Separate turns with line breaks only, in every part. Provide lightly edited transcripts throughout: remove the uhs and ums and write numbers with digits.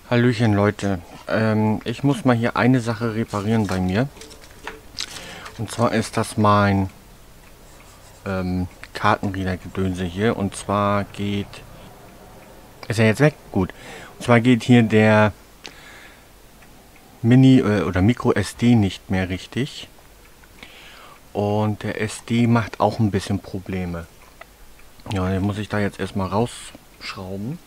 Hallöchen Leute, ich muss mal hier eine Sache reparieren bei mir. Und zwar ist das mein Kartenreader-Gedönse hier. Und zwar geht... Ist er jetzt weg? Gut. Und zwar geht hier der Mini- oder Micro-SD nicht mehr richtig. Und der SD macht auch ein bisschen Probleme. Ja, den muss ich da jetzt erstmal rausschrauben.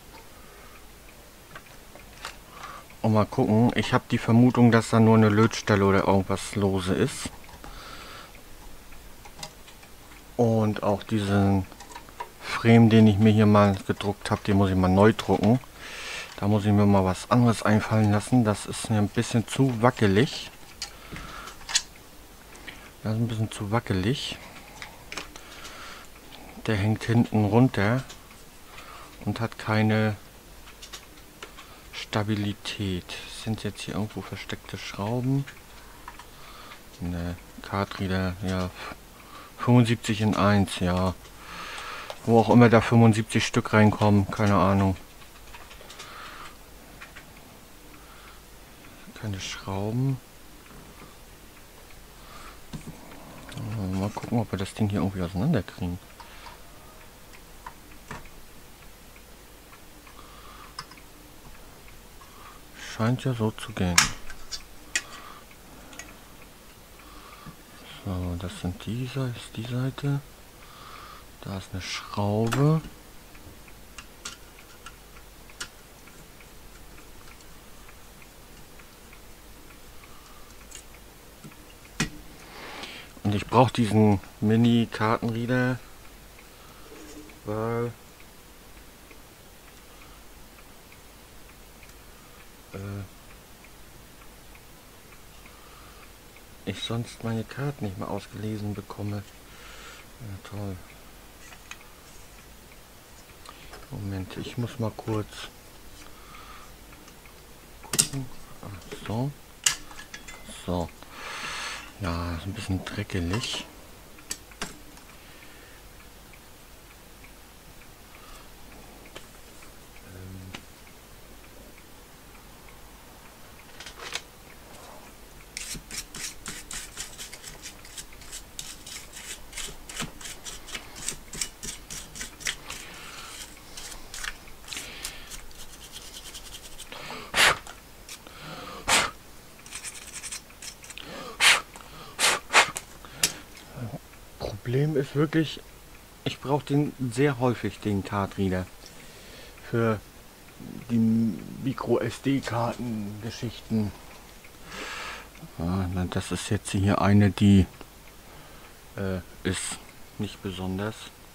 Und mal gucken. Ich habe die Vermutung, dass da nur eine Lötstelle oder irgendwas lose ist. Und auch diesen Frame, den ich mir hier mal gedruckt habe, den muss ich mal neu drucken. Da muss ich mir mal was anderes einfallen lassen. Das ist mir ein bisschen zu wackelig. Das ist ein bisschen zu wackelig. Der hängt hinten runter und hat keine Stabilität. Sind jetzt hier irgendwo versteckte Schrauben? Ne, Cardreader, ja. 75 in 1, ja. Wo auch immer da 75 Stück reinkommen, keine Ahnung. Keine Schrauben. Mal gucken, ob wir das Ding hier irgendwie auseinanderkriegen. Scheint ja so zu gehen. So, das sind ist die Seite. Da ist eine Schraube. Und ich brauche diesen Mini-Kartenreader, weil ich sonst meine Karten nicht mehr ausgelesen bekomme. Ja, toll. Moment, ich muss mal kurz gucken. Ach, so. So. Ja, ist ein bisschen dreckig. Problem ist wirklich, ich brauche den sehr häufig, den Cardreader. Für die Micro-SD-Karten-Geschichten. Ja, das ist jetzt hier eine, die ist nicht besonders.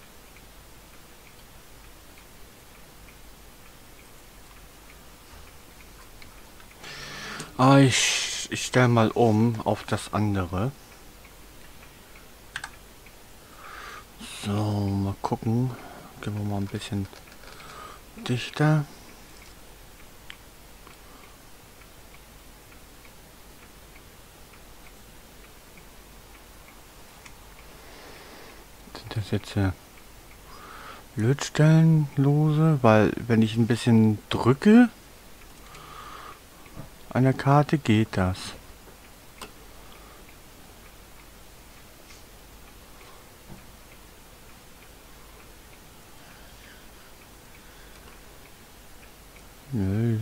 Ah, ich stelle mal um auf das andere. So, mal gucken. Gehen wir mal ein bisschen dichter. Sind das jetzt Lötstellenlose? Weil wenn ich ein bisschen drücke an der Karte, geht das. Nö,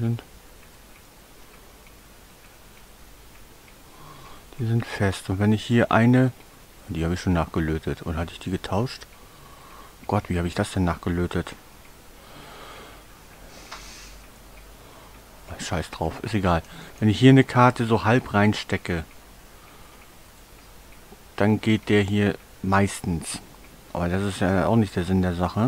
die sind fest. Und wenn ich hier eine... Die habe ich schon nachgelötet. Oder hatte ich die getauscht? Gott, wie habe ich das denn nachgelötet? Scheiß drauf, ist egal. Wenn ich hier eine Karte so halb reinstecke, dann geht der hier meistens. Aber das ist ja auch nicht der Sinn der Sache.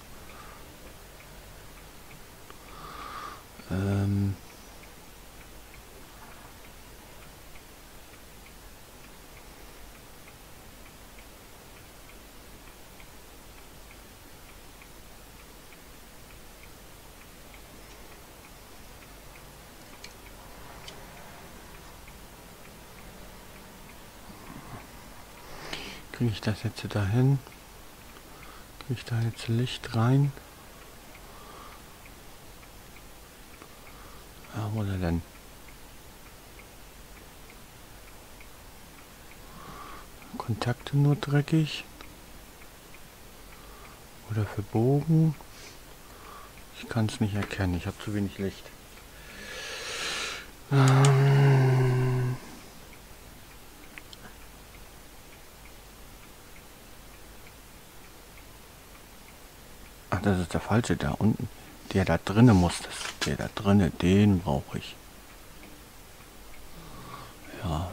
Kriege ich das jetzt dahin? Kriege ich da jetzt Licht rein? Ja, wo ist er denn? Kontakte nur dreckig. Oder verbogen. Ich kann es nicht erkennen. Ich habe zu wenig Licht. Ach, das ist der falsche da unten. Der da drinnen muss das. Der da drinnen, den brauche ich. Ja.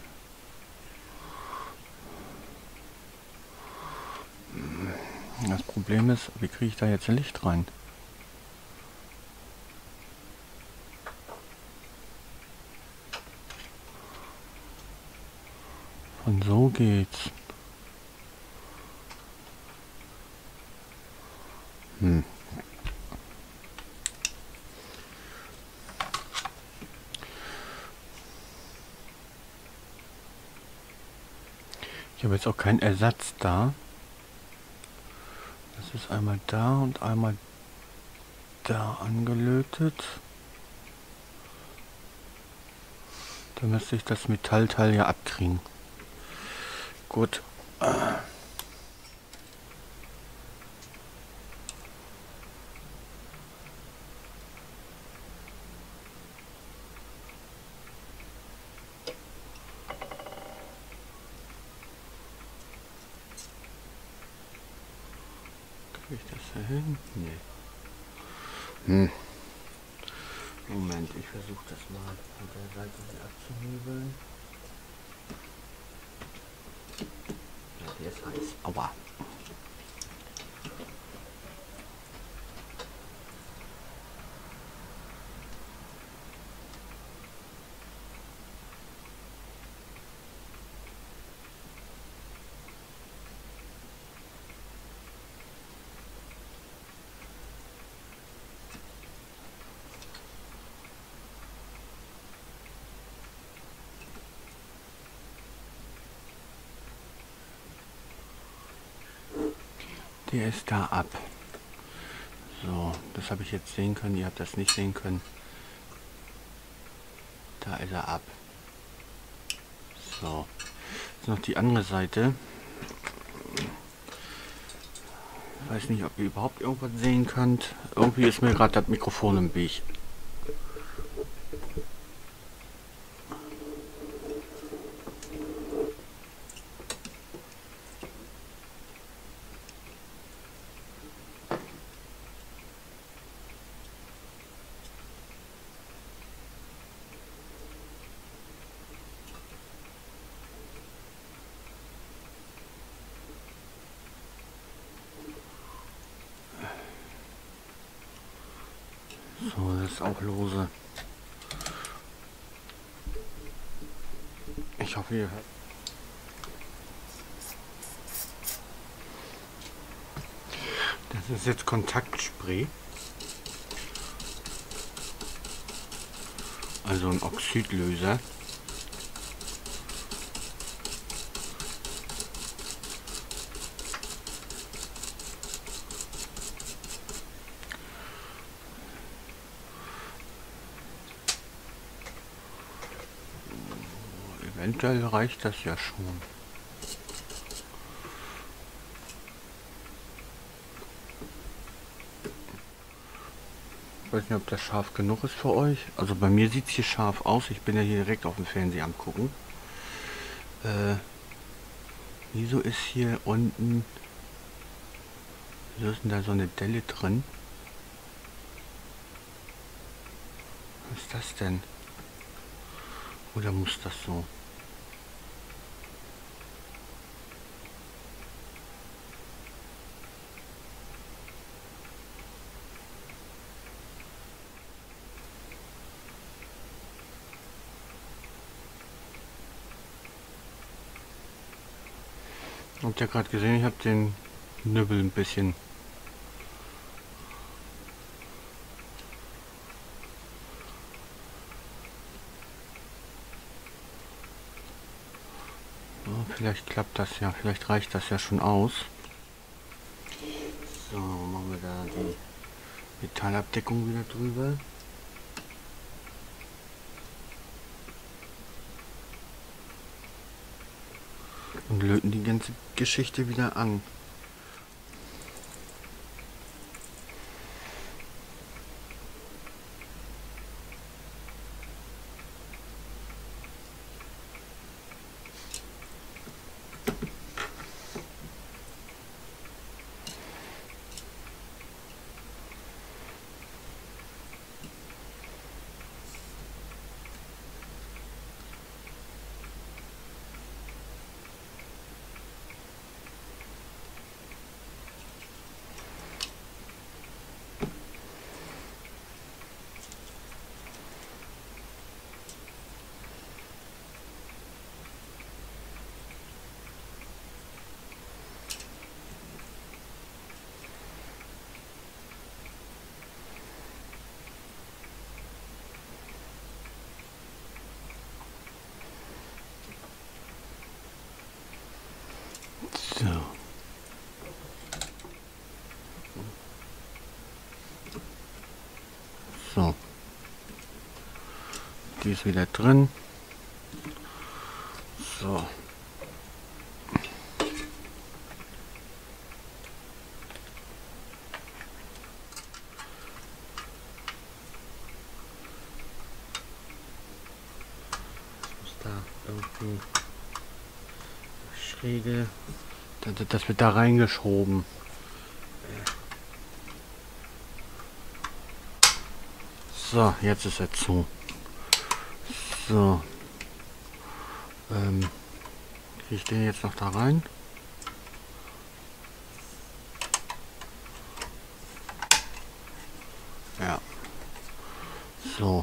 Das Problem ist, wie kriege ich da jetzt Licht rein? Und so geht's. Ich habe jetzt auch keinen Ersatz da. Das ist einmal da und einmal da angelötet. Da müsste ich das Metallteil ja abkriegen. Gut. Kriege ich das da hin? Nee. Moment, ich versuche das mal von der Seite hier abzuhebeln. Ja, der ist heiß. Aua. Der ist da ab. So, das habe ich jetzt sehen können. Ihr habt das nicht sehen können. Da ist er ab. So, jetzt noch die andere Seite. Ich weiß nicht, ob ihr überhaupt irgendwas sehen könnt. Irgendwie ist mir gerade das Mikrofon im Weg. So, das ist auch lose. Ich hoffe, ihr hört. Das ist jetzt Kontaktspray. Also ein Oxidlöser. Eventuell reicht das ja schon. Ich weiß nicht, ob das scharf genug ist für euch. Also bei mir sieht es hier scharf aus. Ich bin ja hier direkt auf dem Fernseher am gucken. Wieso ist hier unten... Wieso ist denn da so eine Delle drin? Was ist das denn? Oder muss das so? Habt ihr gerade gesehen, ich habe den Nübbel ein bisschen so, vielleicht klappt das ja, vielleicht reicht das ja schon aus. So, machen wir da die Metallabdeckung wieder drüber. und löten die ganze Geschichte wieder an. So. So. Die ist wieder drin. So. Muss da irgendwie schräge. Das wird da reingeschoben. So, jetzt ist er zu. So. Kriege ich den jetzt noch da rein? Ja. So.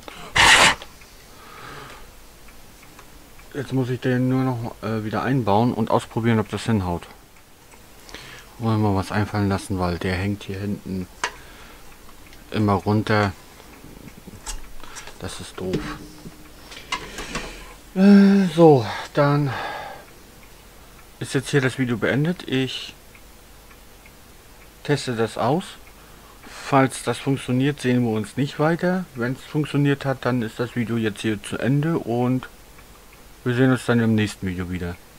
Jetzt muss ich den nur noch wieder einbauen und ausprobieren, ob das hinhaut. Wollen wir was einfallen lassen, weil der hängt hier hinten immer runter. Das ist doof. So, dann ist jetzt hier das Video beendet. Ich teste das aus. Falls das funktioniert, sehen wir uns nicht weiter. Wenn es funktioniert hat, dann ist das Video jetzt hier zu Ende und wir sehen uns dann im nächsten Video wieder.